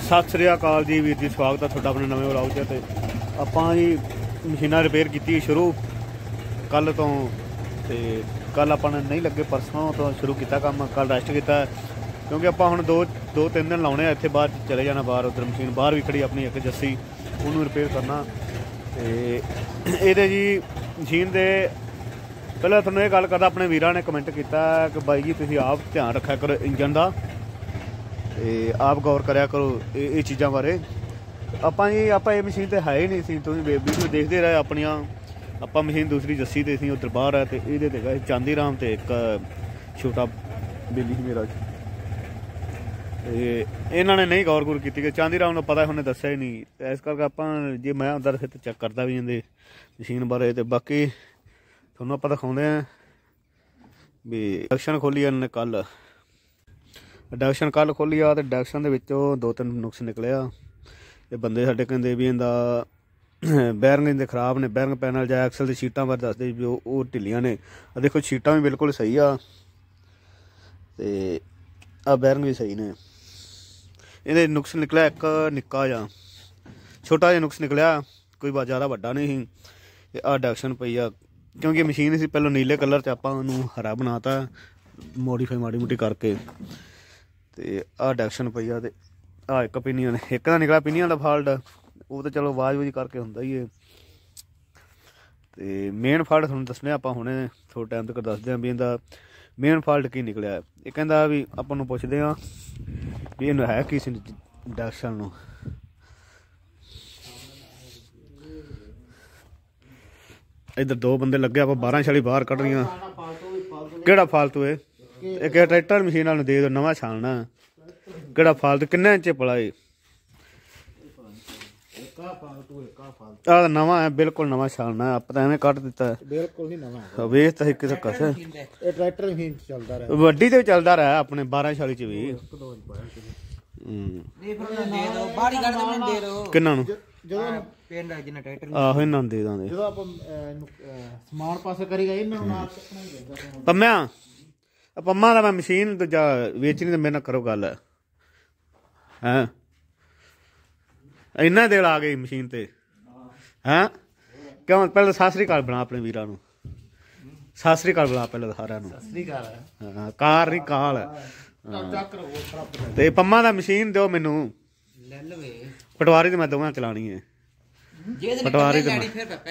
सत श्री अकाल जी वीर जी, स्वागत है थोड़ा अपने नवे व्लॉग च। ते आपां जी मशीनां रिपेयर की शुरू कल तो, कल अपन नहीं लगे, परसों तो शुरू किया काम। कल रेस्ट किया क्योंकि आप हम दो तीन दिन लाने इतने बाद चले जाना बाहर। उधर मशीन बाहर भी खड़ी अपनी एक जस्सी, उन्होंने रिपेयर करना। तो ये जी मशीन के पहले थोड़ा ये गल करता, अपने वीरां ने कमेंट किया कि बाई जी तुसीं आप ध्यान रखा करो इंजन का, आप गौर कराया करो ये चीज़ों बारे। ਆਪਾਂ जी आप ये मशीन तो है ही नहीं सी, तुम वीडियो देखते रहे अपनिया। आप मशीन दूसरी जस्सी तो सी उधर बाहर है, तो ये चांदी राम तो एक छोटा बेली ही मेरा। इन्होंने नहीं गौर गौर की कि चांदी राम को पता उन्हें दसिया ही नहीं। इस करके आप जे मैं अंदर फिर चेक करता भी इन्हें मशीन बारे। तो बाकी थोड़ा आप दिखाते हैं भी इंडक्शन खोली इन्हें कल। इंडक्शन कल खोली आ, तो इंडक्शन के दो तीन नुक्स निकले आ। ये बंदे साडे कहते भी इनका बैरिंग इनके खराब ने, बैरिंग पैनल जाए एक्सल की शीटां बारे दसदे भी वो ढिलियां ने। देखो शीटां भी बिल्कुल सही आ, तो बैरिंग भी सही ने। ये नुक्स निकलिया एक निक्का जा छोटा जिहा नुक्स निकलिया, कोई ज़्यादा वड्डा नहीं ही। आ इंडक्शन पई आ क्योंकि मशीन सी पहलों नीले कलर च, आपां उहनूं हरा बनाता मॉडिफाई माड़ी मोटी करके। तो आ इंडक्शन पई आ, ते आ एक पिनियन एक का निकला पिनियन का फॉल्ट। वो तो चलो आवाज़ वूज करके होंदा ही है। तो मेन फॉल्ट तुहानूं दसने आपां हुणे थोड़े टाइम तक दसदे भी इहदा मेन फॉल्ट की निकलिया। ये कहंदा भी आपां नूं पुछदे आ भी इहनूं है की सी इंडक्शन नूं। इधर दो बंदे लगे, आप 12 छाली बाहर कढ़ रही। किहड़ा फालतू है? एक ट्रैक्टर मशीन वाले दे दो, नवा छालना। किहड़ा फालतू? किन्ने इंच पड़ा है? नवा है, बिल्कुल नवा छालना है। आप एवं कट दिता है, बिल्कुल नहीं नवा। वेच तो किसे कस ट्रैक्टर मशीन चलदा रहा, वड्डी ते चलदा रहा अपने 12 छाली च भी। किन्ना नूं आहो इन्हां दे दांगे पम्मिया। पम्मा दा मैं मशीन दूजा वेचनी, तो मेरे नाल करो गल है। इन्ना देर आ गई मशीन ते हैं क्यों? पहले सत श्री अकाल बना अपने वीरां नूं, सत श्री अकाल बना पहले सारिआं नूं। हाँ कार नहीं काल। ते पम्मा दा मशीन दो मैनू, पटवारी तो मैं दोवां चलानी है। पटवारी तो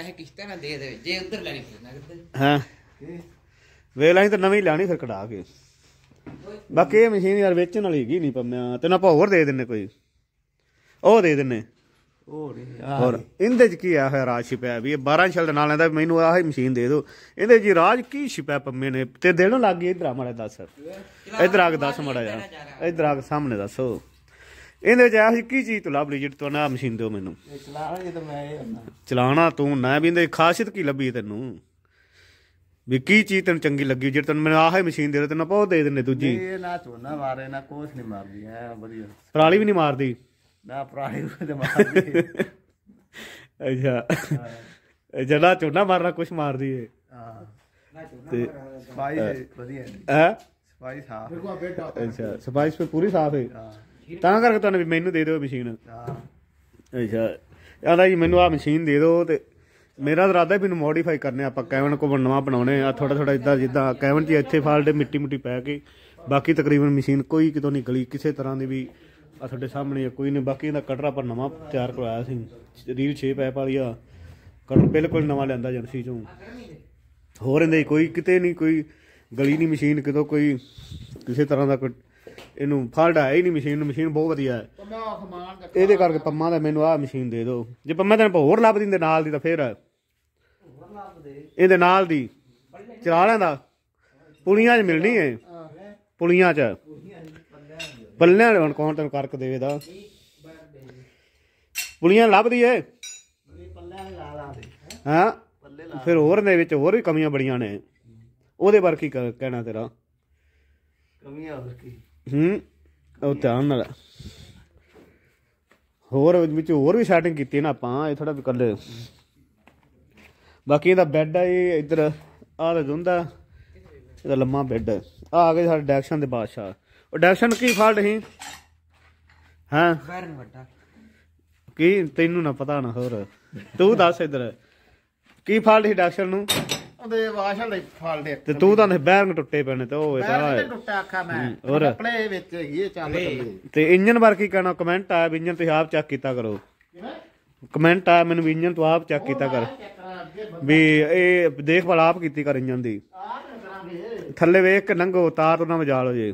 हाँ वेला ही तो नवी लैनी फिर कढ़ा के। बाकी ये मशीन यार वेचण वाली हैगी नहीं पम्मिया, तेन आप होर दे दिन्ने कोई, ओह दे दिन्ने। और इंदे च की है राज छिपया भी? 12 छल नाल लैंदा मैनू आही मशीन दे दो। इंदे च राज की छिपया पम्मे ने? ते देन लग गई। इधर आ माड़ा दस, इधर आके दस माड़ा जा, इधर आके सामने दसो इहदे च ऐसी की चीज़ तू लभ ली जी तू ना मशीन दो मैनू चलाना? तू ना भी इंदे खासियत की लभी तेनू भी की चीज़ तेन चंगी लगी जी तेन मैंने आह मशीन दे तेन आप दे दिन्ने दूजी। पराली भी नहीं मारदी? अच्छा जड़ा झोना मारना कुछ मार दी है। अच्छा सफाई पूरी साफ है, तां करके तुहानूं भी मैनू दे दो मशीन। अच्छा आंदा जी मैनू आ मशीन दे दो। तो मेरा तो इरादा भी मॉडिफाई करने आप कैवन को नवा बनाने थोड़ा थोड़ा इदा जिदा कैवन च इत्थे फॉल्ट मिट्टी मुट्टी पै के। बाकी तकरीबन मशीन कोई कितों नहीं गली किसी तरह की भी, थोड़े सामने कोई नहीं। बाकी इहदा कटर आप नवा तैयार करवाया सी, रील 6 पैप वाली आ कटर बिल्कुल नवा लिआंदा एजेंसी चों। होर इहदे कोई किते नहीं, कोई गली नहीं मशीन कितों, कोई किसी तरह का कोई इनू फॉल्ट है ही नहीं। मशीन बहुत वधिया है। ये करके पम्मा दा मैनू आ मशीन दे दो। जे पम्मा तेन होर लभ दी नाल दी, तो फिर ये नाल दी चला लैंदा। पुलियां च मिलनी है, पुलियां च पल्लियां हुण कौन तेन करके देदा? पुलियां लभदी है हाँ। फिर होर दे विच होर भी कमियां बड़ियां ने, ओहदे बारे की कहना तेरा? ध्यान नाल होर भी सैटिंग की ना आपां थोड़ा भी कल। बाकी इहदा बैड है इधर आ दुंदा ਇਹਦਾ लम्मा बैड आ गए साढ़े डैक्शन के बादशाह। डैक्शन की फॉल्ट ही ਹਾਂ ਬੈਰਨ ਵੱਡਾ ਕੀ ਤੈਨੂੰ ਨਾ ਪਤਾ ਨਾ ਹੋਰ ਤੂੰ ਦੱਸ ਇੱਧਰ ਕੀ ਫਾਲਟ ਸੀ ਡਾਕਟਰ ਨੂੰ ਉਹਦੇ ਵਾਸ਼ਲ ਦੇ ਫਾਲਟ ਤੇ ਤੂੰ ਤਾਂ ਬੈਰੰਗ ਟੁੱਟੇ ਪੈਣੇ ਤੇ ਉਹ ਬੈਰ ਟੁੱਟਿਆ ਆਖਾ ਮੈਂ ਹੋਰ ਕੱਪੜੇ ਵਿੱਚ ਹੈਗੀ ਇਹ ਚੱਲ ਚੱਲੀ ਤੇ ਇੰਜਨ ਬਾਰੇ ਕੀ ਕਹਿਣਾ ਕਮੈਂਟ ਆਇਆ ਵੀ ਇੰਜਨ ਤੁਸੀਂ ਆਪ ਚੈੱਕ ਕੀਤਾ ਕਰੋ ਕਮੈਂਟ ਆਇਆ ਮੈਨੂੰ ਵੀ ਇੰਜਨ ਤੂੰ ਆਪ ਚੈੱਕ ਕੀਤਾ ਕਰ ਵੀ ਇਹ ਦੇਖਭਾਲ ਆਪ ਕੀਤੀ ਕਰ ਇੰਜਨ ਦੀ ਥੱਲੇ ਵੇਖ ਕੇ ਲੰਘੋ ਤਾਰ ਤੋਂ ਨਾ ਮਜਾਲ ਹੋ ਜੇ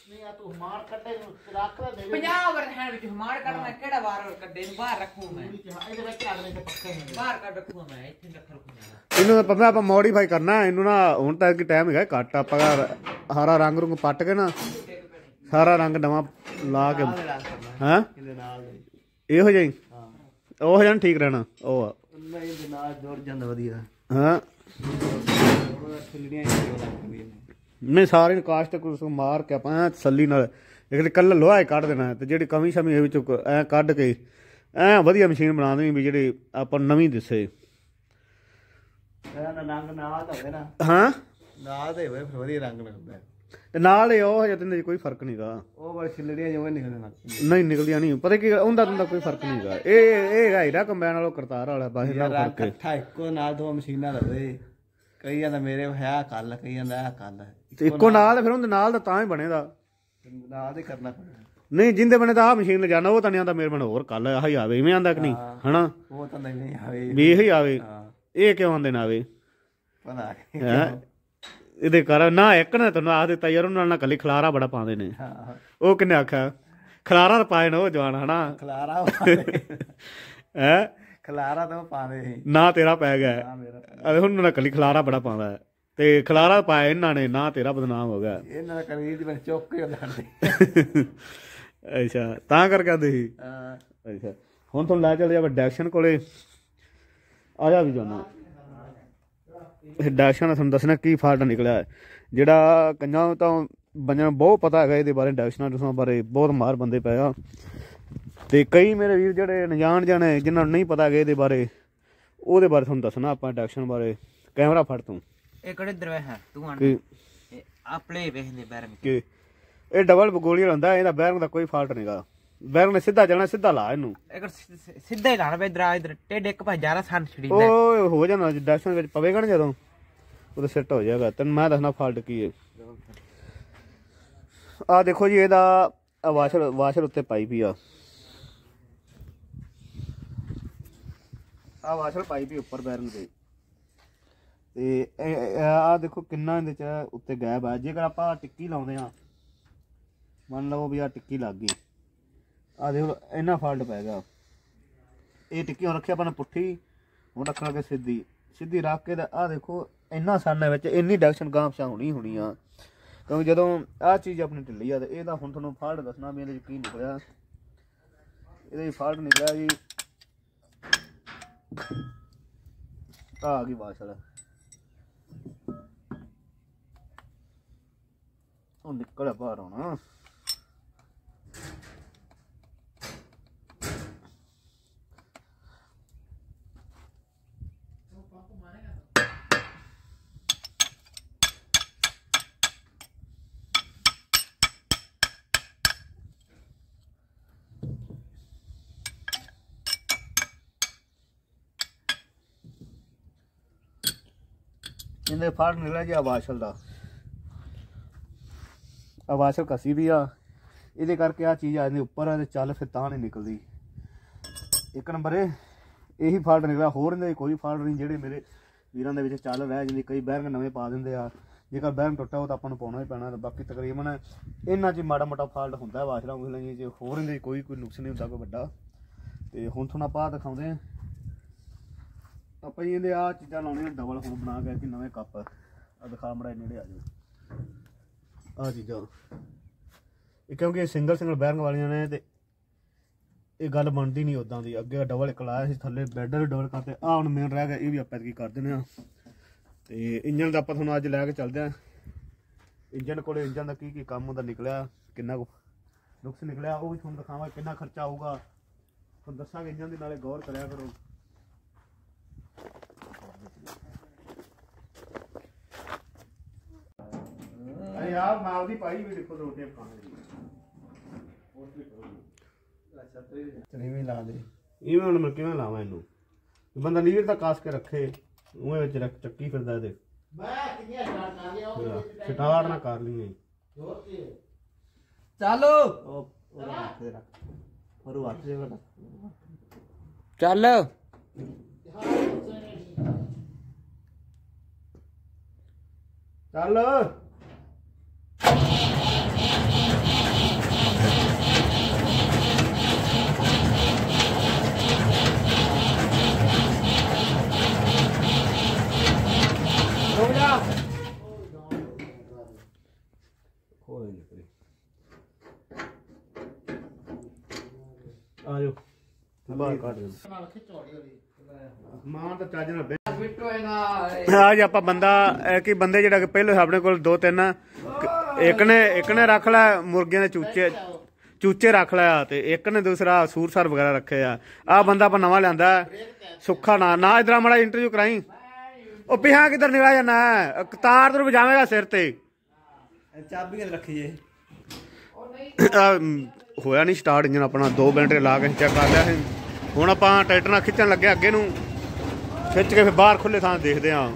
50 ਵਰਹਣ ਵਿੱਚ ਹਮਾਰ ਕੱਢਣਾ ਕਿਹੜਾ ਵਾਰ ਕੱਢੇ ਨੂੰ ਬਾਹਰ ਰੱਖੂ ਮੈਂ ਇਹਦੇ ਵਿੱਚ ਲੱਗਣੇ ਤੇ ਪੱਕੇ ਨੇ ਬਾਹਰ ਕੱਢ ਰੱਖੂ ਮੈਂ ਇੱਥੇ ਰੱਖ ਰੱਖੂਗਾ ਇਹਨੂੰ ਤਾਂ ਆਪਾਂ ਮੋਡੀਫਾਈ ਕਰਨਾ ਇਹਨੂੰ ਨਾ ਹੁਣ ਤਾਂ ਕਿ ਟਾਈਮ ਹੈਗਾ ਘੱਟ ਆਪਾਂ ਹਰਾ ਰੰਗ ਰੁੰਗ ਪੱਟ ਕੇ ਨਾ ਸਾਰਾ ਰੰਗ ਨਵਾਂ ਲਾ ਕੇ ਹਾਂ ਇਹਦੇ ਨਾਲ ਇਹੋ ਜਿਹਾ ਉਹ ਜਨ ਠੀਕ ਰਹਿਣਾ ਉਹ ਆ ਨਹੀਂ ਦੇ ਨਾਲ ਜੁੜ ਜਾਂਦਾ ਵਧੀਆ ਹਾਂ ਖਿਲੜੀਆਂ ਨਹੀਂ ਸਾਰੇ ਨੂੰ ਕਾਸਟ ਕੁਸ ਮਾਰ ਕੇ ਆਪਾਂ ਤਸੱਲੀ ਨਾਲ ਇੱਕ ਕੱਲ ਲੋਹਾ ਕੱਢ ਦੇਣਾ ਤੇ ਜਿਹੜੀ ਕਮੀ ਸ਼ਮੀ ਇਹ ਵਿੱਚੋਂ ਐ ਕੱਢ ਕੇ ਐ ਵਧੀਆ ਮਸ਼ੀਨ ਬਣਾ ਦੇਣੀ ਵੀ ਜਿਹੜੀ ਆਪਾਂ ਨਵੀਂ ਦਿਸੇ ਰੰਗ ਨਾਲ ਤਾਂ ਹੋਵੇ ਨਾ ਹਾਂ ਨਾਲ ਤੇ ਹੋਵੇ ਫਿਰ ਵਧੀਆ ਰੰਗ ਲੱਗਦਾ ਤੇ ਨਾਲ ਹੀ ਉਹ ਹਜੇ ਤੇ ਕੋਈ ਫਰਕ ਨਹੀਂਗਾ ਉਹ ਬੜੀ ਖਿਲੜੀਆਂ ਜਿਵੇਂ ਨਿਕਲਦੇ ਨਹੀਂ ਨਿਕਲਦੀਆਂ ਨਹੀਂ ਪਤਾ ਕੀ ਉਹਦਾ ਤਾਂ ਕੋਈ ਫਰਕ ਨਹੀਂਗਾ ਇਹ ਹੈਗਾ ਹੀਰਾ ਕੰਬਾਈਨ ਵਾਲਾ ਕਰਤਾਰ ਵਾਲਾ ਬਾਹਰ ਦਾ ਫਰਕ ਹੈ ਇਕੱਠਾ ਇੱਕੋ ਨਾਲ ਦੋ ਮਸ਼ੀਨਾਂ ਲਵੇ ਕਈਆਂ ਦਾ ਮੇਰੇ ਹੈ ਕੱਲ ਕਈਆਂ ਦਾ ਇਹ ਕੱਲ ਇੱਕੋ ਨਾਲ ਫਿਰ ਉਹਦੇ ਨਾਲ ਦਾ ਤਾਂ ਹੀ ਬਣੇਗਾ ਨਾਲ ਹੀ ਕਰਨਾ ਪੈਣਾ ਨਹੀਂ ਜਿੰਦੇ ਬਣੇ ਤਾਂ ਆਹ ਮਸ਼ੀਨ ਲੈ ਜਾਣਾ ਉਹ ਤਾਂ ਨਹੀਂ ਆਂਦਾ ਮੇਰੇ ਬਣ ਹੋਰ ਕੱਲ ਆਹੀ ਆਵੇ ਇਵੇਂ ਆਂਦਾ ਕਿ ਨਹੀਂ ਹਨਾ ਉਹ ਤਾਂ ਨਹੀਂ ਆਵੇ ਵੀ ਇਹੀ ਆਵੇ ਇਹ ਕਿਉਂ ਆਂਦੇ ਨਾ ਆਵੇ ਪਤਾ ਇਹਦੇ ਕਰ ਨਾ ਇੱਕ ਨੇ ਤੈਨੂੰ ਆਖ ਦਿੱਤਾ ਯਾਰ ਉਹਨਾਂ ਨਾਲ ਕੱਲੀ ਖਲਾਰਾ ਬੜਾ ਪਾਉਂਦੇ ਨੇ ਉਹ ਕਿੰਨੇ ਆਖਿਆ ਖਲਾਰਾ ਤਾਂ ਪਾਏ ਨਾ ਉਹ ਜਵਾਨ ਹਨਾ ਖਲਾਰਾ ਹੈ ਖਲਾਰਾ ਤਾਂ ਪਾਉਂਦੇ ਸੀ ਨਾ ਤੇਰਾ ਪੈ ਗਿਆ ਹੁਣ ਨਾਲ ਕੱਲੀ ਖਲਾਰਾ ਬੜਾ ਪਾਉਂਦਾ ਤੇ ਖਲਾਰਾ ਪਾਇਆ ਇਹਨਾਂ ਨੇ ਨਾ ਤੇਰਾ ਬਦਨਾਮ ਹੋ ਗਿਆ ਇਹਨਾਂ ਦਾ ਕਰੀਰ ਦੀ ਮੈਂ ਚੁੱਕ ਕੇ ਲੜਦੇ ਅੱਛਾ ਤਾਂ ਕਰਕੇ ਆਂਦੇ ਸੀ ਅੱਛਾ ਹੁਣ ਤੁਹਾਨੂੰ ਲੈ ਚੱਲਦੇ ਆਪਾਂ ਡੈਕਸ਼ਨ ਕੋਲੇ ਆ ਜਾ ਵੀ ਜਾਣਾ ਡੈਕਸ਼ਨ ਦਾ ਤੁਹਾਨੂੰ ਦੱਸਣਾ ਕੀ ਫਾਲਟ ਨਿਕਲਿਆ ਜਿਹੜਾ ਕੰਨਾਂ ਤਾਂ ਬੰਦਿਆਂ ਨੂੰ ਬਹੁਤ ਪਤਾ ਹੈਗਾ ਇਹਦੇ ਬਾਰੇ ਡੈਕਸ਼ਨਾਂ ਡੂਸ਼ਨਾਂ ਬਾਰੇ ਬਹੁਤ ਮਾਰ ਬੰਦੇ ਪਏ ਆ ਤੇ ਕਈ ਮੇਰੇ ਵੀਰ ਜਿਹੜੇ ਅਣਜਾਣ ਜਾਣੇ ਜਿਨ੍ਹਾਂ ਨੂੰ ਨਹੀਂ ਪਤਾ ਹੈਗਾ ਇਹਦੇ ਬਾਰੇ ਉਹਦੇ ਬਾਰੇ ਤੁਹਾਨੂੰ ਦੱਸਣਾ ਆਪਾਂ ਡੈਕਸ਼ਨ ਬਾਰੇ ਕੈਮਰਾ ਫੜ ਤੂੰ ਇਹ ਕਿਹੜੇ ਦਰਵੇ ਹੈ ਤੂੰ ਆਣ ਆ ਪਲੇ ਵੇਖਦੇ ਬੈਰਨ ਕਿ ਇਹ ਡਬਲ ਗੋਲੀ ਹੁੰਦਾ ਇਹਦਾ ਬੈਰਿੰਗ ਦਾ ਕੋਈ ਫਾਲਟ ਨਹੀਂਗਾ ਬੈਰਿੰਗ ਨੇ ਸਿੱਧਾ ਜਾਣਾ ਸਿੱਧਾ ਲਾ ਇਹਨੂੰ ਇੱਕ ਸਿੱਧਾ ਹੀ ਲਾਣਾ ਬਈ ਇਧਰ ਟੇਡ ਇੱਕ ਪਾ ਜਾਰਾ ਸੰਨ ਛੜੀ ਉਹ ਹੋ ਜਾਣਾ ਡੈਕਸ਼ਨ ਵਿੱਚ ਪਵੇਗਾ ਨਾ ਜਦੋਂ ਉਹਦੇ ਸੈੱਟ ਹੋ ਜਾਏਗਾ ਤੈਨੂੰ ਮੈਂ ਦੱਸਣਾ ਫਾਲਟ ਕੀ ਹੈ ਆ ਦੇਖੋ ਜੀ ਇਹਦਾ ਵਾਸ਼ਰ ਉੱਤੇ ਪਾਈ ਵੀ ਆ ਵਾਸ਼ਰ ਪਾਈ ਵੀ ਉੱਪਰ ਬੈਰਿੰਗ ਦੇ ਤੇ ਆ ਦੇਖੋ ਕਿੰਨਾ ਇਹਦੇ ਚ ਉੱਤੇ ਗੈਪ ਆ ਜੇਕਰ ਆਪਾਂ ਟਿੱਕੀ ਲਾਉਂਦੇ ਆ ਮੰਨ ਲਓ ਵੀ ਆ ਟਿੱਕੀ ਲੱਗ ਗਈ ਆ ਦੇਖੋ ਇੰਨਾ ਫਾਲਟ ਪੈ ਗਿਆ ਇਹ ਟਿੱਕੀ ਹੁਣ ਰੱਖਿਆ ਆਪਾਂ ਨੇ ਪੁੱਠੀ ਹੁਣ ਰੱਖਾਂਗੇ ਸਿੱਧੀ ਰੱਖ ਕੇ ਆ ਦੇਖੋ ਇੰਨਾ ਸਾਨਾ ਵਿੱਚ ਇੰਨੀ ਡੈਕਸ਼ਨ ਗਾਂਹ ਪਛਾਂ ਹੋਣੀ ਆ ਕਿਉਂਕਿ ਜਦੋਂ ਆਹ ਚੀਜ਼ ਆਪਣੀ ਢਿੱਲੀ ਆ ਤੇ ਇਹਦਾ ਹੁਣ ਤੁਹਾਨੂੰ ਫਾਲਟ ਦੱਸਣਾ ਵੀ ਇਹਦੇ 'ਚ ਕੀ ਨਿਕਲਿਆ ਇਹਦੇ ਫਾਲਟ ਨਿਕਲਿਆ ਜੀ ਆ ਗਈ ਵਾਸ਼ਲ ਉਹ ਨਿਕਲਿਆ ਬਾਹਰ ਆਉਣਾ ਇਹਦੇ ਫਾਲਟ ਨਿਕਲਿਆ ਜੀ ਵਾਸ਼ਲ ਦਾ ਵਾਸ਼ਲ ਕਸੀ ਵੀ ਆ ਇਹਦੇ ਕਰਕੇ ਆ ਚੀਜ਼ ਆ ਜਾਂਦੀ ਉੱਪਰ ਆ ਤੇ ਚੱਲ ਫਿਰ ਤਾਂ ਨਹੀਂ ਨਿਕਲਦੀ ਇੱਕ ਨੰਬਰ ਇਹੀ ਫਾਲਟ ਨਿਕਲਿਆ ਹੋਰ ਇਹਦੇ ਕੋਈ ਫਾਲਟ ਨਹੀਂ ਜਿਹੜੇ ਮੇਰੇ ਵੀਰਾਂ ਦੇ ਵਿੱਚ ਚੱਲ ਰਹਿ ਜਾਂਦੀ ਕਈ ਬੈਰਿੰਗ ਨਵੇਂ ਪਾ ਦਿੰਦੇ ਆ ਜੇਕਰ ਬੈਰਿੰਗ ਟੁੱਟਾ ਉਹ ਤਾਂ ਆਪਾਂ ਨੂੰ ਪਾਉਣਾ ਹੀ ਪੈਣਾ ਬਾਕੀ ਤਕਰੀਬਨ ਇਹਨਾਂ 'ਚ ਮਾੜਾ ਮੋਟਾ ਫਾਲਟ ਹੁੰਦਾ ਵਾਸ਼ਲਾਂ ਵੂਸ਼ਲਾਂ 'ਚ ਹੋਰ ਇਹਦੇ ਕੋਈ ਨੁਕਸ ਨਹੀਂ ਹੁੰਦਾ ਕੋਈ ਵੱਡਾ ਤੇ ਹੁਣ ਤੁਹਾਨੂੰ ਆਪਾਂ ਦਿਖਾਉਂਦੇ ਆ ਆਪਾਂ ਜੀ ਇਹਦੇ ਆ ਚੀਜ਼ਾਂ ਲਾਉਣੀਆਂ ਡਬਲ ਹੁਣ ਬਣਾ ਕੇ ਕਿ ਨਵੇਂ ਕੱਪ ਆ ਦਿਖਾ ਮੜਾ ਨੇੜੇ ਆ ਜਾਓ ਆ ਚੀਜ਼ਾਂ ਇਹ ਕਿਉਂਕਿ ਸਿੰਗਲ ਬੈਰਿੰਗ ਵਾਲੀਆਂ ਨੇ ਤੇ ਇਹ ਗੱਲ ਬਣਦੀ ਨਹੀਂ ਉਦਾਂ ਦੀ ਅੱਗੇ ਡਬਲ ਇੱਕ ਲਾਇਆ ਸੀ ਥੱਲੇ ਬੈੱਡ ਵੀ ਡਬਲ ਕਰਤੇ ਆ ਹੁਣ ਮੇਨ ਰਹਿ ਗਿਆ ਇਹ ਵੀ ਆਪਾਂ ਕੀ ਕਰ ਦਿੰਦੇ ਆ ਤੇ ਇੰਜਨ ਦਾ ਆਪਾਂ ਤੁਹਾਨੂੰ ਅੱਜ ਲੈ ਕੇ ਚੱਲਦੇ ਆ ਇੰਜਨ ਕੋਲੇ ਇੰਜਨ ਦਾ ਕੀ ਕੰਮ ਹੁੰਦਾ ਨਿਕਲਿਆ ਕਿੰਨਾ ਕੁ ਨੁਕਸ ਨਿਕਲਿਆ ਉਹ ਵੀ ਤੁਹਾਨੂੰ ਦਿਖਾਵਾਂ ਕਿੰਨਾ ਖਰਚਾ ਆਊਗਾ ਤੁਹਾਨੂੰ ਦੱਸਾਂਗੇ ਇੰਜਨ ਦੇ ਨਾਲੇ ਗੌਰ ਕਰਿਆ ਕਰੋ यार माल दी पाई भी देखो दो टेप खाने दी ਵੀ ਲਾ ਦੇ ਇਵੇਂ ਹੁਣ ਮੈਂ ਕਿਵੇਂ ਲਾਵਾਂ ਇਹਨੂੰ ਬੰਦਾ ਲੀਰ ਤਾਂ ਕਾਸ ਕੇ ਰੱਖੇ ਉਹਦੇ ਵਿੱਚ ਰੱਖ ਚੱਕੀ ਫਿਰਦਾ ਇਹਦੇ ਸਟਾਰਟ ਨਾ ਕਰ ਲਈਏ ਚਾਲੋ ਉਹ ਰੱਖ ਦੇ ਰੱਖ ਉਹ ਹੱਥ ਦੇ ਵਾਲਾ ਚੱਲ ਚੱਲ ਰੁਕ ਜਾ ਕੋਈ ਨਹੀਂ ਆ ਜਾਓ ਬਾਹਰ ਕੱਢ ਦੇ ਮਾਂ ਤਾਂ ਚੱਜ ਨਾਲ ਬਿੱਟੋ ਇਹਨਾਂ ਅੱਜ ਆਪਾਂ ਬੰਦਾ ਕਿ ਬੰਦੇ ਜਿਹੜਾ ਕਿ ਪਹਿਲੇ ਆਪਣੇ ਕੋਲ 2-3 ਇੱਕ ਨੇ ਰੱਖ ਲਿਆ ਮੁਰਗਿਆਂ ਦੇ ਚੂਚੇ ਰੱਖ ਲਿਆ ਤੇ ਇੱਕ ਨੇ ਦੂਸਰਾ ਸੂਰਸਰ ਵਗੈਰਾ ਰੱਖੇ ਆ ਆਹ ਬੰਦਾ ਆਪਾਂ ਨਵਾਂ ਲਿਆਂਦਾ ਸੁੱਖਾ ਨਾ ਇਧਰ ਮਾੜਾ ਇੰਟਰਵਿਊ ਕਰਾਈ ਉਹ ਪਿਆ ਕਿੱਧਰ ਨਿਕਲਿਆ ਜਾਣਾ ਤਾਰ ਤੂੰ ਵਜਾਵੇਂਗਾ ਸਿਰ ਤੇ ਚਾਬੀ ਕਿੱਥੇ ਰੱਖੀ ਜੇ ਹੋਇਆ ਨਹੀਂ ਸਟਾਰਟ ਇੰਜਨ ਆਪਣਾ 2 ਬੈਟਰੀ ਲਾ ਕੇ ਚੈੱਕ ਕਰ ਲਿਆ ਸੀ ਹੁਣ ਆਪਾਂ ਟਰੈਕਟਰ ਨਾਲ ਖਿੱਚਣ ਲੱਗੇ ਅੱਗੇ ਨੂੰ ਖਿੱਚ ਕੇ ਫਿਰ ਬਾਹਰ ਖੁੱਲੇ ਥਾਂ ਦੇਖਦੇ ਆ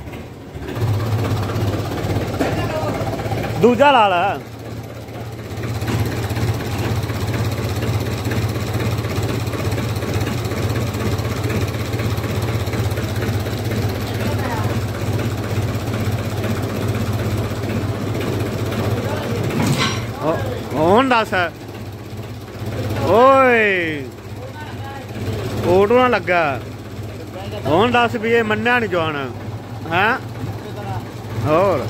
ਦੂਜਾ ਲਾ ਲਾ ਹੁਣ ਦੱਸ ਓਏ ਆਟੋ ਨਾ ਲੱਗਾ ਹੁਣ ਦੱਸ ਵੀ ਇਹ ਮੰਨਿਆ ਨਹੀਂ ਜਵਾਨ ਹੈਂ ਹੋਰ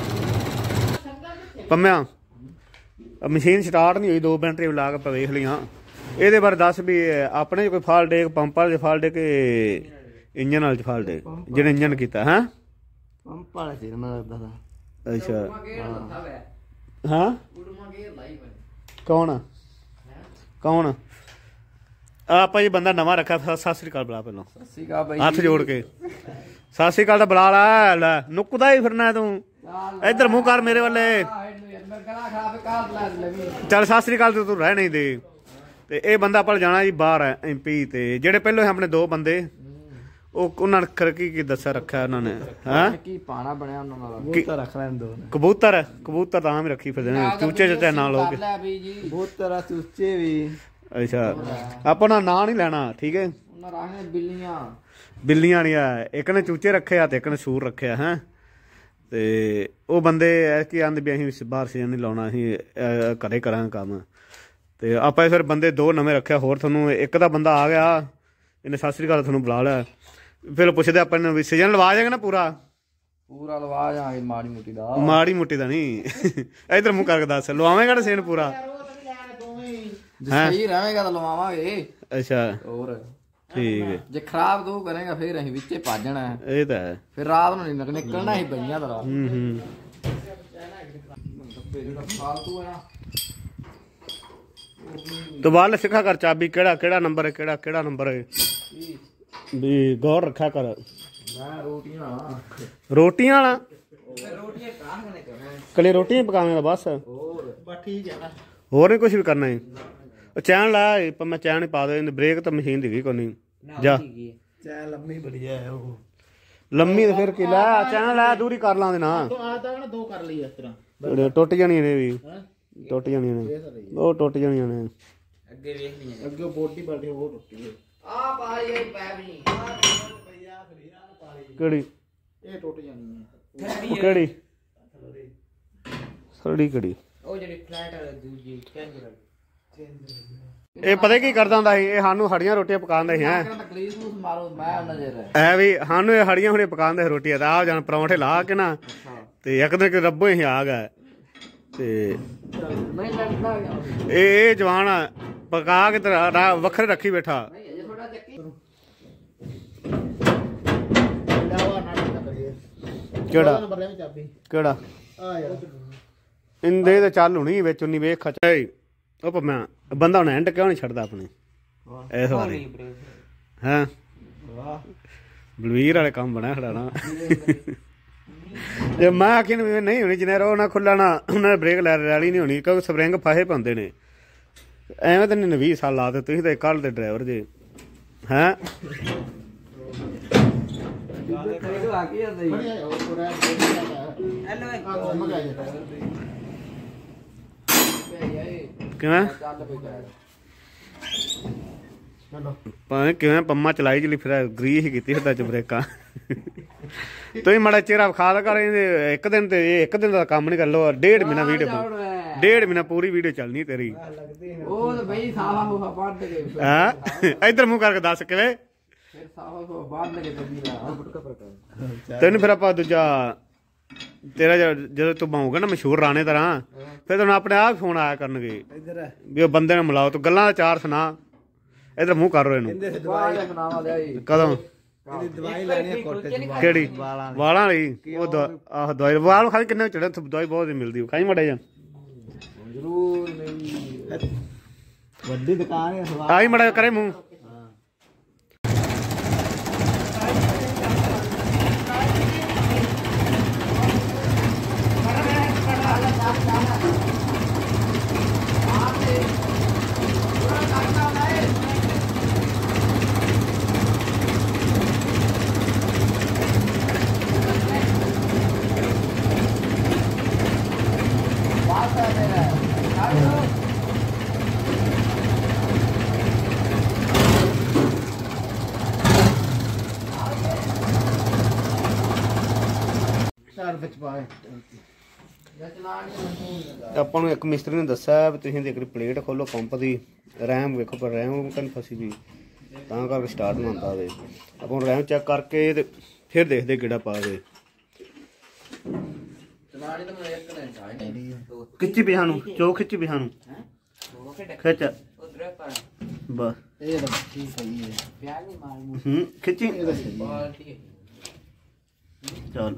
ਪੰਮਿਆ ਮਸ਼ੀਨ ਸਟਾਰਟ ਨਹੀਂ ਹੋਈ 2 ਬੈਟਰੀ ਲਾ ਕੇ ਆਪਾਂ ਵੇਖ ਲਈਆਂ ਇਹਦੇ ਬਾਰੇ ਦੱਸ ਵੀ ਆਪਣੇ ਕੋਈ ਫਾਲਟ ਹੈ ਪੰਪ ਵਾਲੇ ਫਾਲਟ ਹੈ ਕਿ ਇੰਜਨ ਵਾਲੇ ਫਾਲਟ ਹੈ ਜਿਹਨੇ ਇੰਜਨ ਕੀਤਾ ਹੈਂ ਪੰਪ ਵਾਲਾ ਸੀ ਮੈਨੂੰ ਲੱਗਦਾ ਤਾਂ ਅੱਛਾ ਹਾਂ ਕੌਣ ਕੌਣ ਆਪਾਂ ਜੀ ਬੰਦਾ ਨਵਾਂ ਰੱਖਿਆ ਸਤਿ ਸ੍ਰੀ ਅਕਾਲ ਬੁਲਾ ਪਹਿਲਾਂ ਸੀਗਾ ਬਾਈ ਹੱਥ ਜੋੜ ਕੇ ਸਤਿ ਸ੍ਰੀ ਅਕਾਲ ਦਾ ਬੁਲਾ ਲੈ ਨੁੱਕਦਾ ਹੀ ਫਿਰਨਾ ਤੂੰ ਇੱਧਰ ਮੂੰਹ ਕਰ ਮੇਰੇ ਵੱਲੇ ਚੱਲ ਸਤਿ ਸ੍ਰੀ ਅਕਾਲ ਤੂੰ ਰਹਿ ਨਹੀਂ ਦੇ ਤੇ ਇਹ ਬੰਦਾ ਆਪਾਂ ਜਾਣਾ ਜੀ ਬਾਹਰ MP ਤੇ ਜਿਹੜੇ ਪਹਿਲਾਂ ਆਪਣੇ 2 ਬੰਦੇ ਉਹਨਾਂ ਨੇ ਕੀ ਦੱਸਿਆ ਰੱਖਿਆ ਉਹਨਾਂ ਨੇ ਹੈਂ ਕੀ ਪਾਣਾ ਬਣਿਆ ਉਹਨਾਂ ਨਾਲ ਕਬੂਤਰ ਰੱਖ ਲੈਣ ਦੋ ਕਬੂਤਰ ਤਾਂ ਵੀ ਰੱਖੀ ਫਿਰਦੇ ਨੇ ਚੂਚੇ ਚ ਨਾਲ ਹੋ ਕੇ ਕਬੂਤਰ ਚੂਚੇ ਵੀ ਅੱਛਾ ਆਪਾਂ ਨਾ ਨਾਂ ਨਹੀਂ ਲੈਣਾ ਠੀਕ ਹੈ ਉਹਨਾਂ ਰੱਖਣੇ ਬਿੱਲੀਆਂ ਨਹੀਂ ਆ ਇੱਕ ਨੇ ਚੂਚੇ ਰੱਖੇ ਆ ਤੇ ਇੱਕ ਨੇ ਸੂਰ ਰੱਖਿਆ ਹੈ ਤੇ ਉਹ ਬੰਦੇ ਕੀ ਆਂਦੇ ਵੀ ਅਸੀਂ ਬਾਹਰ ਸੀਜ਼ਨ ਨਹੀਂ ਲਾਉਣਾ ਅਸੀਂ ਘਰੇ ਕਰਾਂਗੇ ਕੰਮ ਤੇ ਆਪਾਂ ਫਿਰ ਬੰਦੇ 2 ਨਵੇਂ ਰੱਖਿਆ ਹੋਰ ਤੁਹਾਨੂੰ ਇੱਕ ਦਾ ਬੰਦਾ ਆ ਗਿਆ ਇਹਨੇ ਸਤਿ ਸ੍ਰੀ ਅਕਾਲ ਤੁਹਾਨੂੰ ਬੁਲਾ ਲਿਆ ਫਿਰ ਪੁੱਛਦੇ ਆਪਾਂ ਨੂੰ ਵੀ ਸੀਜ਼ਨ ਲਵਾ ਜਾਏਗਾ ਨਾ ਪੂਰਾ ਲਵਾ ਜਾਾਂਗੇ ਮਾੜੀ ਮੋਟੀ ਦਾ ਨਹੀਂ ਇਧਰ ਮੂੰਹ ਕਰਕੇ ਦੱਸ ਲਵਾਵੇਂਗਾ ਨਾ ਸੀਜ਼ਨ ਪੂਰਾ ਸਹੀ ਰਹੇਗਾ ਤਾਂ ਲਵਾਵਾਂਗੇ ਅੱਛਾ ਹੋਰ ਠੀਕ ਹੈ ਜੇ ਖਰਾਬ ਤੂੰ ਕਰੇਗਾ ਫਿਰ ਅਸੀਂ ਵਿੱਚੇ ਭੱਜਣਾ ਇਹ ਤਾਂ ਹੈ ਫਿਰ ਰਾਤ ਨੂੰ ਨਹੀਂ ਨਿਕਲਣਾ ਹੀ ਪਈਆਂ ਤਾਂ ਹੂੰ ਫਾਲਤੂ ਹੈ ਤੂੰ ਬਾਹਰ ਸਿੱਖਾ ਕਰ ਚਾਬੀ ਕਿਹੜਾ ਨੰਬਰ ਹੈ ਕਿਹੜਾ ਨੰਬਰ ਹੈ ਵੀ ਗੌਰ ਰੱਖਿਆ ਕਰ ਮੈਂ ਰੋਟੀਆਂ ਵਾਲਾ ਕੱਲੇ ਰੋਟੀਆਂ ਪਕਾਵੇਂਗਾ ਬਸ ਹੋਰ ਠੀਕ ਹੈ ਹੋਰ ਨਹੀਂ ਕੁਝ ਵੀ ਕਰਨਾ ਹੈ ਉਹ ਚੈਨ ਲਾ ਪਰ ਮੈਂ ਚੈਨ ਹੀ ਪਾ ਦੇ ਬ੍ਰੇਕ ਤਾਂ ਮਸ਼ੀਨ ਦੀ ਕੋਈ ਨਹੀਂ ਜਾ ਚੈਨ ਲੰਮੀ ਬੜੀ ਹੈ ਉਹ ਲੰਮੀ ਤੇ ਫਿਰ ਕੀ ਲੈ ਚੈਨ ਲੈ ਦੂਰੀ ਕਰ ਲਾਂਦੇ ਨਾ ਆਦਾ ਨਾ 2 ਕਰ ਲਈ ਇਸ ਤਰ੍ਹਾਂ ਟੁੱਟ ਜਾਣੀਆਂ ਨੇ ਵੀ ਟੁੱਟ ਜਾਣੀਆਂ ਨੇ ਉਹ ਟੁੱਟ ਜਾਣੀਆਂ ਨੇ ਅੱਗੇ ਵੇਖ ਲਈਏ ਅੱਗੇ ਬੋਡੀ ਬਲਦੀ ਉਹ ਟੁੱਟੀ ਹੈ ਆ ਪਾਈ ਇਹ ਪੈਪ ਨਹੀਂ ਕਿਹੜੀ ਇਹ ਟੁੱਟ ਜਾਣੀ ਹੈ ਉਹ ਕਿਹੜੀ ਕਿਹੜੀ ਉਹ ਜਿਹੜੀ ਫਲੈਟ ਵਾਲੀ ਦੂਜੀ ਕੈਂਜਰ ਇਹ ਪਤਾ ਕੀ ਕਰਦਾ ਹੁੰਦਾ ਸੀ ਇਹ ਸਾਨੂੰ ਹੜੀਆਂ ਰੋਟੀਆਂ ਪਕਾਉਂਦੇ ਸੀ ਹੈ ਤਕਲੀਫ ਨੂੰ ਮਾਰੋ ਮੈਂ ਨਜ਼ਰ ਐ ਵੀ ਸਾਨੂੰ ਇਹ ਹੜੀਆਂ ਹੁਣੇ ਪਕਾਉਂਦੇ ਸੀ ਰੋਟੀਆਂ ਤਾਂ ਆ ਜਾਣ ਪਰੌਂਠੇ ਲਾ ਕੇ ਨਾ ਤੇ ਇੱਕ ਦਿਨ ਕਿ ਰੱਬੋ ਹੀ ਆ ਗਿਆ ਤੇ ਨਹੀਂ ਲੱਗਦਾ ਇਹ ਜਵਾਨ ਪਕਾ ਕੇ ਵੱਖਰੇ ਰੱਖੀ ਬੈਠਾ ਇਹ ਥੋੜਾ ਚੱਕੀ ਕਿਹੜਾ ਇੰਦੇ ਤਾਂ ਚੱਲ ਹੋਣੀ ਵਿੱਚ ਉਨੀ ਵੇਖ ਖਚਾ ਉਹ ਭਮਾ ਬੰਦਾ ਹੁਣ ਐਂਡ ਕਿਉਂ ਨਹੀਂ ਛੱਡਦਾ ਆਪਣੇ ਇਸ ਵਾਰੀ ਹੈਂ ਬਲਵੀਰ ਵਾਲੇ ਕੰਮ ਬਣਿਆ ਖੜਾ ਨਾ ਜੇ ਮੈਂ ਆਖੀ ਨਹੀਂ ਹੋਣੀ ਜਿੰਨੇ ਰੋ ਨਾ ਖੁੱਲਾ ਨਾ ਉਹਨਾਂ ਨੇ ਬ੍ਰੇਕ ਲੈ ਰੈਲੀ ਨਹੀਂ ਹੋਣੀ ਕਿਉਂਕਿ ਸਪਰਿੰਗ ਫਾਹੇ ਪਾਉਂਦੇ ਨੇ ਐਵੇਂ ਤਾਂ ਨਹੀਂ 20 ਸਾਲ ਲਾ ਦੇ ਤੁਸੀਂ ਤਾਂ ਕੱਲ ਦੇ ਡਰਾਈਵਰ ਜੇ ਹੈਂ ਕਿਵੇਂ ਭਾਵੇਂ ਕਿਵੇਂ ਪੰਮਾ ਚਲਾਈ ਚਲੀ ਫਿਰ ਗਰੀਸ ਹੀ ਕੀਤੀ ਹੁੰਦਾ ਚ ਬ੍ਰੇਕਾਂ ਤੁਸੀਂ ਮਾੜਾ ਚਿਹਰਾ ਵਿਖਾ ਦਾ ਕਰ ਇੱਕ ਦਿਨ ਤੇ ਇੱਕ ਦਿਨ ਦਾ ਕੰਮ ਨਹੀਂ ਕਰ ਲੋ 1.5 ਮਹੀਨਾ ਵੀਡੀਓ 1.5 ਮਹੀਨਾ ਪੂਰੀ ਵੀਡੀਓ ਚੱਲਣੀ ਤੇਰੀ ਉਹ ਤਾਂ ਬਈ ਸਾਵਾ ਹੋਹਾ ਬਾਦ ਦੇ ਹਾਂ ਇੱਧਰ ਮੂੰਹ ਕਰਕੇ ਦੱਸ ਕਿਵੇਂ ਫਿਰ ਸਾਵਾ ਹੋਹਾ ਬਾਦ ਲਗੇ ਤਬੀਲਾ ਤੈਨੂੰ ਫਿਰ ਆਪਾਂ ਦੂਜਾ ਤੇਰਾ ਜਦੋਂ ਤੂੰ ਬਾਹੂਗਾ ਨਾ ਮਸ਼ਹੂਰ ਰਾਣੇ ਤਰ੍ਹਾਂ ਫਿਰ ਤੈਨੂੰ ਆਪਣੇ ਆਪ ਫੋਨ ਆਇਆ ਕਰਨਗੇ ਵੀ ਉਹ ਬੰਦੇ ਨੂੰ ਮਿਲਾਓ ਤੂੰ ਗੱਲਾਂ ਦਾ ਚਾਰ ਸੁਣਾ ਇਧਰ ਮੂੰਹ ਕਰ ਰਹੇ ਇਹਨੂੰ ਕਦੋਂ ਦਵਾਈ ਲੈਣੀ ਹੈ ਕੋਟੇ ਚ ਕਿਹੜੀ ਵਾਲਾਂ ਵਾਲੀ ਉਹ ਆਹ ਦਵਾਈ ਵਾਲ ਖਾਲੀ ਕਿੰਨੇ ਚੜੇ ਦਵਾਈ ਬਹੁਤ ਮਿਲਦੀ ਖਾਈ ਮੜਾ ਜਾ ਜ਼ਰੂਰ ਨਹੀਂ ਵੱਡੀ ਦੁਕਾਨ ਹੈ ਆਈ ਮੜਾ ਕਰੇ ਮੂੰਹ ਵਿੱਚ ਪਾਏ ਆਪਾਂ ਨੂੰ ਇੱਕ ਮਿਸਤਰੀ ਨੇ ਦੱਸਿਆ ਵੀ ਤੁਸੀਂ ਦੇਖ ਪਲੇਟ ਖੋਲੋ ਪੰਪ ਦੀ ਰੈਮ ਵੇਖੋ ਪਰ ਰੈਮ ਤਾਂ ਫਸੀ ਵੀ ਤਾਂ ਕਰਕੇ ਸਟਾਰਟ ਨਾ ਹੁੰਦਾ ਵੇ ਆਪਾਂ ਰੈਮ ਚੈੱਕ ਕਰਕੇ ਤੇ ਫਿਰ ਦੇਖਦੇ ਕਿਹੜਾ ਪਾ ਦੇ ਖਿੱਚੀ ਪਿਆ ਨੂੰ ਚੋ ਖਿੱਚੀ ਪਿਆ ਨੂੰ ਖਿੱਚ ਬਸ ਇਹ ਤਾਂ ਠੀਕ ਸਹੀ ਹੈ ਖਿੱਚੀ ਚੱਲ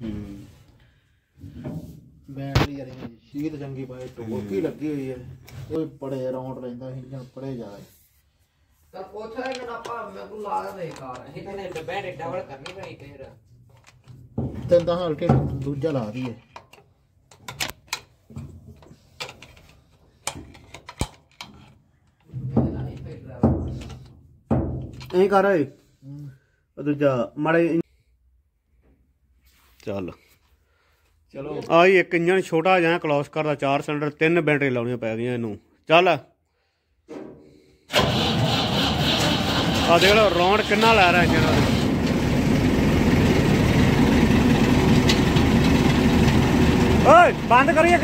ਬੈਟਰੀ ਯਾਰ ਸ਼ੀਟ ਚੰਗੀ ਪਾਏ ਟੋਕੀ ਲੱਗੀ ਹੋਈ ਹੈ ਕੋਈ ਬੜੇ ਰਾਉਂਡ ਰਹਿੰਦਾ ਇੰਜਨ ਬੜੇ ਜ਼ਿਆਦਾ ਤਾਂ ਪੁੱਛ ਲੈ ਕਿ ਆਪਾਂ ਮੈਨੂੰ ਲਾ ਦੇ ਕਾਰ ਇਹ ਕਹਿੰਦੇ ਡੱਬੇ ਡਬਲ ਕਰਨੀ ਪਈ ਫੇਰ ਤਿੰਨ ਤਾਂ ਹਲਕੇ ਦੂਜਾ ਲਾ ਦਈਏ ਐਂ ਕਰ ਓਏ ਦੂਜਾ ਮਾੜੇ ਚੱਲ ਚਲੋ ਆਹੀ ਇੱਕ ਇੰਜਨ ਛੋਟਾ ਜਿਹਾ ਕਲੋਸ ਕਰਦਾ 4 ਸਿਲੰਡਰ 3 ਬੈਟਰੀ ਲਾਉਣੀਆਂ ਪੈ ਗਈਆਂ ਇਹਨੂੰ ਚੱਲ ਆ ਦੇਖ ਲਓ ਰੌਂਡ ਕਿੰਨਾ ਲੈ ਰਿਹਾ ਇੰਜਨ ਓਏ ਬੰਦ ਕਰੀਏ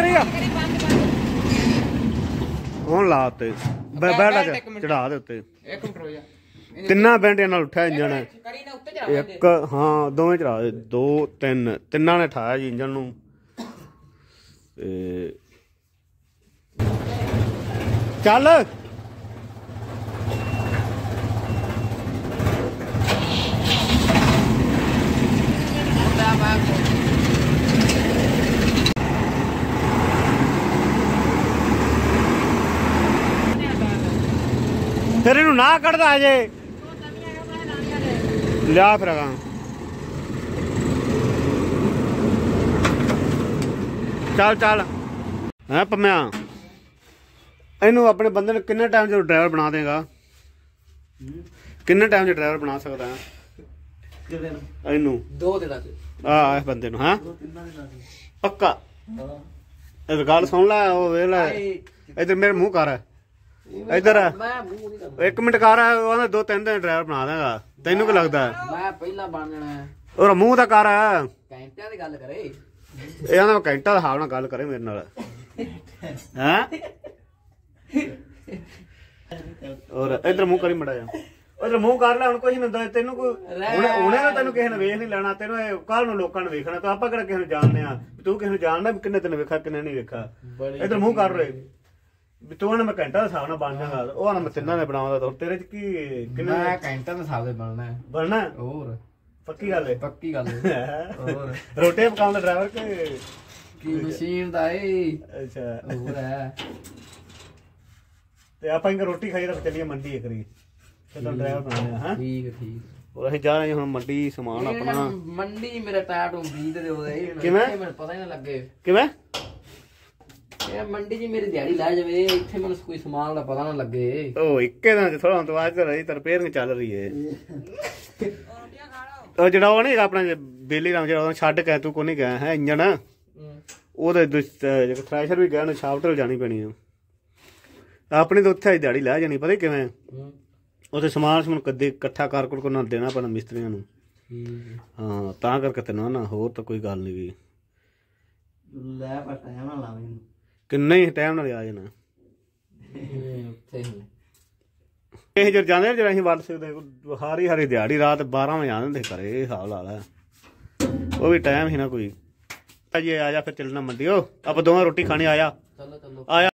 ਹੁਣ ਲਾ ਉੱਤੇ ਬੈਠ ਚੜਾ ਦੇ ਉੱਤੇ ਇੱਕ ਮਿੰਟ ਰੋ ਜਾ ਤਿੰਨਾਂ ਬੈਂਡਿਆਂ ਨਾਲ ਉੱਠਿਆ ਇੰਜਨ ਕਰੀ ਨਾ ਉੱਤੇ ਚੜਾ ਇੱਕ ਹਾਂ ਦੋਵੇਂ ਚੜਾ ਦੇ 2 3 ਤਿੰਨਾਂ ਨੇ ਠਾਇਆ ਜੀ ਇੰਜਨ ਨੂੰ ਤੇ ਚੱਲ ਫਿਰ ਇਹਨੂੰ ਨਾ ਕੱਢਦਾ ਅਜੇ ਲਿਆ ਫਿਰ ਅਗਾਂ ਚੱਲ ਹੈਂ ਪੰਮਿਆ ਇਹਨੂੰ ਆਪਣੇ ਬੰਦੇ ਨੂੰ ਕਿੰਨੇ ਟਾਈਮ 'ਚ ਡਰਾਈਵਰ ਬਣਾ ਦੇਗਾ ਕਿੰਨੇ ਟਾਈਮ 'ਚ ਡਰਾਈਵਰ ਬਣਾ ਸਕਦਾ ਇਹਨੂੰ 2 ਦਿਨਾਂ ਚ ਇਸ ਬੰਦੇ ਨੂੰ ਹਾਂ ਪੱਕਾ ਇਹ ਗੱਲ ਸੁਣ ਲੈ ਉਹ ਵੇਖ ਲੈ ਇੱਧਰ ਮੇਰੇ ਮੂੰਹ ਕਰ ਇੱਧਰ ਇੱਕ ਮਿੰਟ ਕਰ ਉਹਨੇ 2-3 ਦਿਨ ਡਰਾਈਵਰ ਬਣਾ ਦੇਗਾ ਤੈਨੂੰ ਕੀ ਲੱਗਦਾ ਮੈਂ ਪਹਿਲਾਂ ਬਣ ਜਾਣਾ ਉਹ ਮੂੰਹ ਤਾਂ ਕਰ ਘੰਟਿਆਂ ਦੀ ਗੱਲ ਕਰੇ ਇਹਨਾਂ ਦਾ ਘੰਟਾ ਦਾ ਹਾਲ ਨਾਲ ਗੱਲ ਕਰੇ ਮੇਰੇ ਨਾਲ ਹੈਂ ਔਰ ਇੱਧਰ ਮੂੰਹ ਕਰੀ ਮੜਾ ਜਾ ਉਧਰ ਮੂੰਹ ਕਰ ਲੈ ਹੁਣ ਕੁਝ ਨਹੀਂ ਤੈਨੂੰ ਕੋਈ ਹੁਣੇ ਤਾਂ ਤੈਨੂੰ ਕਿਸੇ ਨੇ ਵੇਖ ਨਹੀਂ ਲੈਣਾ ਤੈਨੂੰ ਕੱਲ ਨੂੰ ਲੋਕਾਂ ਨੇ ਵੇਖਣਾ ਤਾਂ ਆਪਾਂ ਕਿਹੜਾ ਕਿਸੇ ਨੂੰ ਜਾਣਦੇ ਆ ਤੂੰ ਕਿਸੇ ਨੂੰ ਜਾਣਦਾ ਕਿੰਨੇ ਤੈਨੂੰ ਵੇਖਾ ਕਿੰਨੇ ਨਹੀਂ ਵੇਖਾ ਇੱਧਰ ਮੂੰਹ ਕਰ ਰਹੇ ਵੀ ਤੂੰ ਨਾ ਮੈਂ ਘੰਟਾ ਦਾ ਹਿਸਾਬ ਨਾਲ ਬਣ ਜਾਗਾ ਉਹ ਨਾ ਮੈਂ ਤਿੰਨਾਂ ਨੇ ਬਣਾਉਂਦਾ ਤੇਰੇ ਚ ਕੀ ਕਿੰਨੇ ਘੰਟਾ ਦੇ ਹਿਸਾਬ ਦੇ ਬਣਨਾ ਹੋਰ ਪੱਕੀ ਗੱਲ ਹੈ ਪੱਕੀ ਗੱਲ ਹੋਰ ਰੋਟੀ ਪਕਾਉਣ ਦਾ ਡਰਾਈਵਰ ਕੀ ਮਸ਼ੀਨ ਦਾ ਏ ਅੱਛਾ ਹੋਰ ਹੈ ਤੇ ਆਪਾਂ ਇੰਗਾ ਰੋਟੀ ਖਾਈ ਤਾਂ ਚੱਲੀਏ ਮੰਡੀ ਕਰੀ ਫਿਰ ਤਾਂ ਡਰਾਈਵਰ ਬਣਾਉਣੇ ਹਾਂ ਠੀਕ ਉਹ ਅਸੀਂ ਜਾ ਰਹੇ ਹੁਣ ਮੰਡੀ ਸਮਾਨ ਆਪਣਾ ਮੰਡੀ ਮੇਰੇ ਟਾਇਰ ਤੋਂ ਬੀਜ ਦੇ ਉਹਦੇ ਕਿਵੇਂ ਮੈਨੂੰ ਪਤਾ ਹੀ ਨਾ ਲੱਗੇ ਕਿਵੇਂ ਯਾਰ ਮੰਡੀ 'ਚ ਮੇਰੀ ਦਿਹਾੜੀ ਲੈ ਜਾਵੇ, ਇੱਥੇ ਮੈਨੂੰ ਕੋਈ ਸਮਾਨ ਦਾ ਪਤਾ ਨਾ ਲੱਗੇ। ਉਹ ਇੱਕੇ ਦਿਨ ਚ ਥੋੜਾ ਹੁਣ ਤੋਂ ਅੱਜ ਤਾਂ ਰਹੀ ਰਿਪੇਅਰਿੰਗ ਚੱਲ ਰਹੀ ਏ। ਉਹ ਜਿਹੜਾ ਉਹ ਨਹੀਂ ਆਪਣਾ ਬੇਲੀ ਰਾਮ ਜਿਹੜਾ ਉਹ ਛੱਡ ਕੇ ਤੂੰ ਕੋਈ ਨਹੀਂ ਗਿਆ ਹੈ ਇੰਜਣ ਉਹਦੇ ਥ੍ਰੈਸ਼ਰ ਵੀ ਗਿਆ ਨੂੰ ਸ਼ਾਫਟ ਜਾਣੀ ਪੈਣੀ ਆ ਆਪਣੀ ਤਾਂ ਉੱਥੇ ਦਿਹਾੜੀ ਲੈ ਜਾਣੀ ਪਤਾ ਕਿਵੇਂ ਉੱਥੇ ਸਮਾਨ ਸਮੂਨ ਕਦੇ ਇਕੱਠਾ ਕਰ ਕੁੜ ਨਾ ਦੇਣਾ ਪੈਣਾ ਮਿਸਤਰੀਆਂ ਨੂੰ। ਹਾਂ ਤਾਂ ਕਰਕੇ ਤੈਨੂੰ ਨਾ ਹੋਰ ਤਾਂ ਕੋਈ ਗੱਲ ਨਹੀਂ ਗਈ ਲੈ ਪਰ ਟਾਈਮ ਨਾ ਲਾਵੇਂ ਕਿੰਨੇ ਹੀ ਟਾਈਮ ਨਾਲ ਆ ਜਾਣਾ ਉੱਥੇ ਇਹ ਜਦ ਜਾਂਦੇ ਜਦੋਂ ਅਸੀਂ ਵੱਢ ਸਕਦੇ ਹਾਰੀ ਦਿਹਾੜੀ ਰਾਤ 12 ਵਜੇ ਆਉਂਦੇ ਘਰੇ ਇਹ ਹਿਸਾਬ ਲਾ ਲੈ ਉਹ ਵੀ ਟਾਈਮ ਹੀ ਨਾ ਕੋਈ। ਜੀ ਆ ਜਾ ਫਿਰ ਚੱਲਣਾ ਮੰਡੀ ਆਪਾਂ ਦੋਵਾਂ ਰੋਟੀ ਖਾਣੀ ਆਇਆ ਚਲੋ ਆਇਆ।